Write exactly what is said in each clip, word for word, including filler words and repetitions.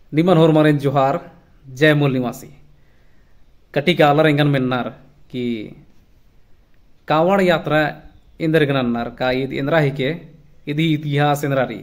निमन होरमारें जोहार जय मूल निवासी कटी का अलर इंगन मेन्नार कि कावड़ यात्रा इंद्रगनन्नार का ईद इंद्रा ही के इदी इतिहास इंद्रारी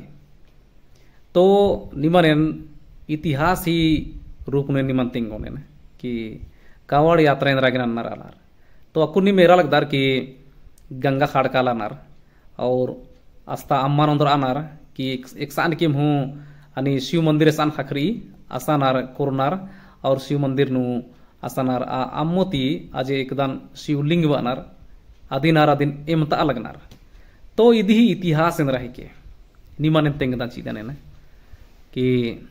तो निमन इतिहास ही रूप ने निमन तिंगोने कि कावड़ यात्रा इंद्रा गनन्नार आलार तो अकुन्नी मेरा लगदार कि गंगा खाड़काला नार और अस्ता अम्मा नंदर आनार कि एक सान किम हूँ अनि शिव मंदिर सान खखरी आसानार कोरनार और शिव मंदिर नु आसानार अम्मोती अजे एकदान शिवलिंग बनार आदिनार आदिन एमता अलगनार तो इदी इतिहास इंद्रा ही के निमन तेंगदा चीदने न कि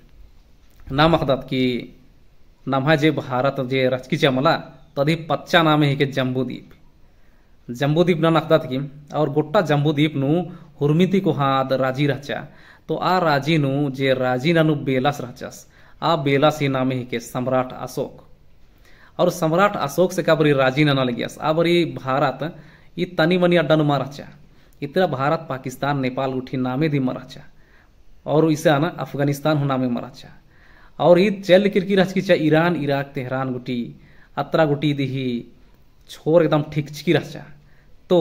नाम अखदात कि नाम जे भारत जे रचकी चमला तदी पच्चा नामे ही के जम्बूद्वीप जम्बूद्वीप ना नखदात की और गोट्टा जम्बूद्वीप नु हुरमिति को हाद राजी रचा तो आ राजी नु जे राजी नानु बेलास रचस आ बेलास ही नामे ही के सम्राट अशोक और सम्राट अशोक से का बरी राजी ना लगियास आ बरी भारत ई तनी मनी अड्डा नु मारचा इतना भारत पाकिस्तान नेपाल उठी नामे दी मराचा और इसे आना अफगानिस्तान हो नामे मराचा और ई चल किरकी रच की चा ईरान इराक तेहरान गुटी अत्रा गुटी दी छोर एकदम ठीक चिकी रचा तो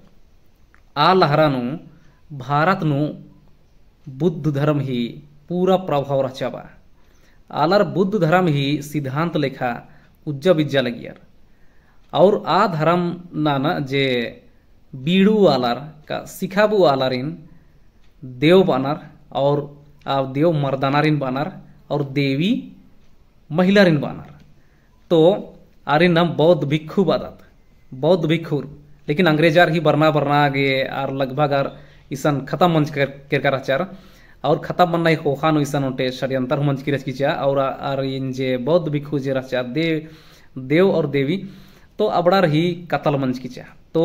आ लहरानु भारत नु बुद्ध धर्म ही पूरा प्रभाव रचाबा आलर बुद्ध धर्म ही सिद्धांत लेखा उज्जा बिज्जा लगियार और आ धर्म नाना जे बीड़ू आलार का सिखाबू आलारिन देव बानार और आ देव मर्दानारिन बानार और देवी महिलारिन बानार तो आरिन नाम बौद्ध भिक्षु बादत बौद्ध भिक्षु लेकिन अंग्रेजार ही बरना बरना गे और लगभग आर इसन खत्म मंच कर कर आचार और खत्म मन नहीं होखानो इसन उनटे षड्यंतर मंच की रच कीचा और आर इन जे बौद्ध भिक्षु जे रचा देव देव और देवी तो अबड़ार ही कतल मंच कीचा तो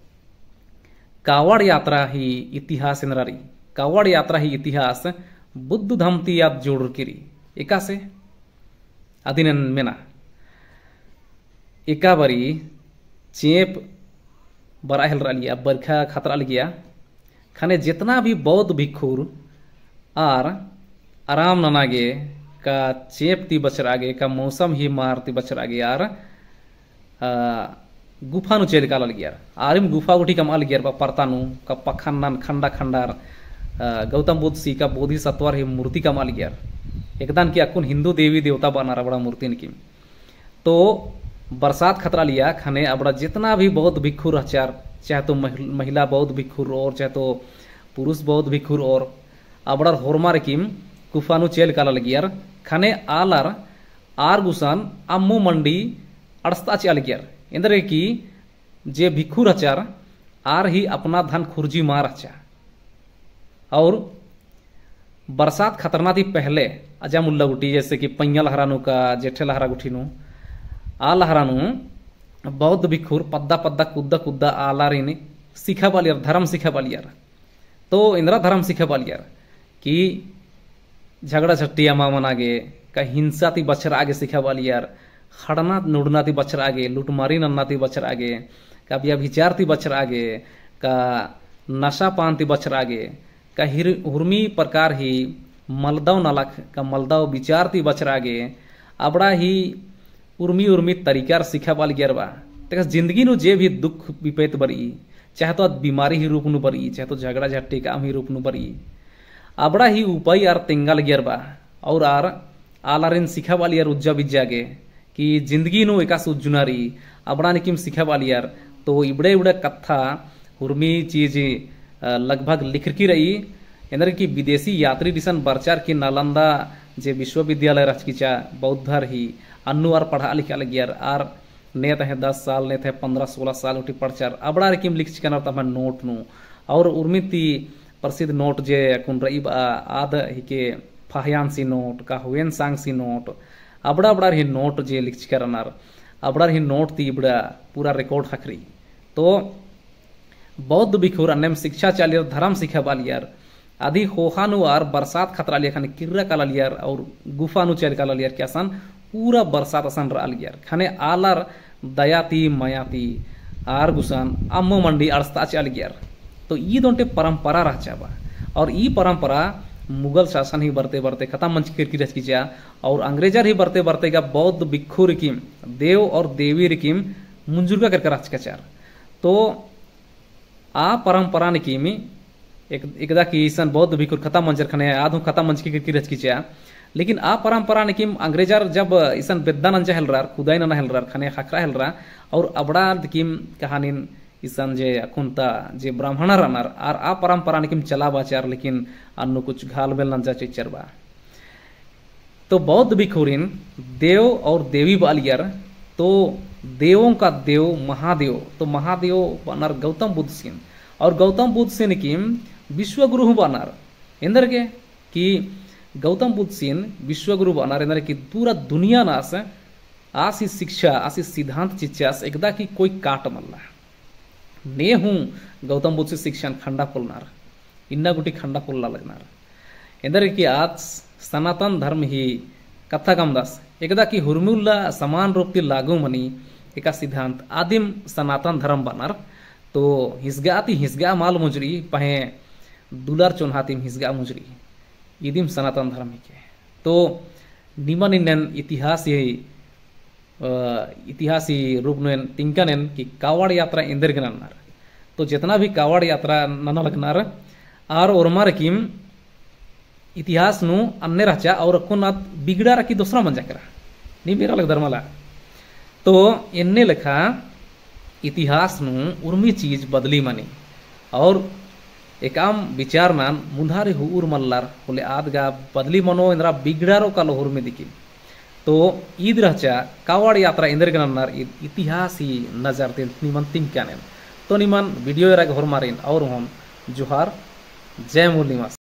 कावड़ यात्रा ही इतिहास नरारी कावड़ यात्रा ही इतिहास बुद्ध धमती याद जोड़ किरी एका से अधीन मेना एका बरी चेप बराहल रलिया बरखा खतरा लिया खाने जितना भी बौद्ध भिक्षुर आर आराम ननागे का चेप ती बचर आगे का मौसम ही मारती बचर आगे यार गुफा नु चेल काल लिया आरिम गुफा उठी कम अल गियर परतानु का पखन्नन खंडा खंडार गौतम बुद्ध सी का बोधि सत्वर ही मूर्ति कम अल गियर एकदान की अकुन हिंदू देवी देवता बना बड़ा मूर्ति की तो बरसात खतरा लिया खाने अब जितना भी बौद्ध भिक्षु रचार चाहे तो महिला बौद्ध भिक्षु और चाहे तो पुरुष बौद्ध भिक्षु और अबड़र होरमार किम कुफानु चेल काला लगियार खाने आलार आर गुसान अम्मू मंडी अड़स्ता चल गियार इंद्र की जे भिक्षु रचार आर ही अपना धन खुर्जी मार रचा और बरसात खतरना थी पहले अजा मुल्ला गुटी जैसे कि पैया लहरानु का जेठे लहरा गुठीनु आ लहरानु बौद्ध भिक्षुर पद्दा पद्दा कुद्दा कुद्दा आलारिन सीखा बालियार धर्म सीखा बालियार तो इंद्रा धर्म सीखा बालियार कि झगड़ा झट्टिया मामन आगे का हिंसा ती बच्चर आगे सीखा बालियार खड़ना नुड़ना ती बच्चर आगे लुटमारी नन्ना ती बच्चर आगे का व्यभिचार ती बच्चर आगे का नशा पान ती बच्चर आगे का हिर हुर्मी प्रकार ही मलदाव नलक का मलदाव विचार ती बच्चर आगे अबड़ा ही उर्मी उर्मी तरीकार सीखा बाल गियर बा तक जिंदगी नु जे भी दुख विपेत बरी चाहे तो बीमारी ही रूप नु बरी चाहे तो झगड़ा झट्टी काम ही रूप नु बरी अबड़ा ही उपाय आर तेंगल गियर बा और आर आलारिन सीखा बाल यार उज्जा बिज्जा गे कि जिंदगी नु एका सुजुनारी अबड़ा निकिम सीखा बाल यार तो इबड़े इबड़े कथा उर्मी चीज लगभग लिख की रही इंद्र की विदेशी यात्री दिसन बरचार की नालंदा जे विश्वविद्यालय रचकीचा बौद्धर ही अन्नु आर पढ़ा लिखा लगियार आर ने तहे दस साल ने थे पंद्रह सोलह साल उठी पढ़चार अबड़ा किम लिख चिकन तमा नोट नु और उर्मिति प्रसिद्ध नोट जे कुन रही आद हिके फाहयान सी नोट का हुएन सांग सी नोट अबड़ा अबड़ा ही नोट जे लिख चिकरनार अबड़ा ही नोट ती बड़ा पूरा रिकॉर्ड हकरी तो बौद्ध भिक्षुर अन्यम शिक्षा चालियर धर्म सीखा बालियार आदि होहानु आर बरसात खतरा लिया खाने किर्रा काला लियार और गुफानु चल काला लियार क्या सन पूरा बरसात असन राल गियार खाने आलार दयाती मयाती आर गुसान अम्मो मंडी अड़स्ता चल गियार तो ई दोंटे परंपरा रह चाबा और ई परंपरा मुगल शासन ही बढ़ते बढ़ते खत्म मंच की रच कीचा और अंग्रेजर ही बढ़ते बढ़ते का बौद्ध भिक्षु रिकिम देव और देवी रिकिम मुंजुर्गा करके राजकचार तो आ परंपरा निकीमी एक एकदा की ईसन बौद्ध भिक्षु खत्म मंचर खने आधु खत्म मंच की रच कीचा लेकिन आ परंपरा निकीम अंग्रेजर जब ईसन बेद्दान अंचा हेलरार खुदाई ना हेलरार खने खखरा हेलरा और अबड़ा दिकीम कहानी ईसन जे अकुंता जे ब्राह्मण रनार और आ परंपरा निकीम चला बाचार लेकिन अन्नु कुछ घाल बेल नंजा चिचर बा तो बौद्ध भिक्षुरीन देव और देवी बालियर तो देवों का देव महादेव तो महादेव बनार गौतम बुद्ध सिंह और गौतम बुद्ध सिंह की विश्वगुरु बनार इंदर के कि गौतम बुद्ध सिंह विश्वगुरु बनार इंदर की पूरा दुनिया नास आसी शिक्षा आसी सिद्धांत चिच्चास एकदा की कोई काट मल्ला ने हूँ गौतम बुद्ध से शिक्षण खंडा पुलनार इन्ना गुटी खंडा पुल्ला लगनार इंदर की आज सनातन धर्म ही कथा कम दास एकदा की हुरमुल्ला समान रूप की लागू मनी एका सिद्धांत आदिम सनातन धर्म बनार तो हिसगाती हिसगा माल मुजरी पहे दुलार चोनहातिम हिसगा मुजरी इदिम सनातन धर्म के तो निमन इन्नन इतिहास यही इतिहासी रूप में तिंकनेन कि कावड़ यात्रा इंदर गनार तो जितना भी कावड़ यात्रा नना लगनार आर ओरमार किम इतिहास नु अन्य रचा और कोनात बिगड़ा रखी दूसरा मंजा करा नहीं मेरा लग धर्मला तो इन्ने लेखा इतिहास नु उर्मी चीज बदली मानी और एकाम विचार नान मुंधारे हुर मल्लार बोले आदगा बदली मनो इंद्रा बिगड़ारो का लोहर में दिखी तो ईद रचा कावड़ यात्रा इंदर गनार इतिहास ही नजर दिन निमन तिंग क्या तो निमन वीडियो राग हर मारिन और हम जोहार जय मूल निवास।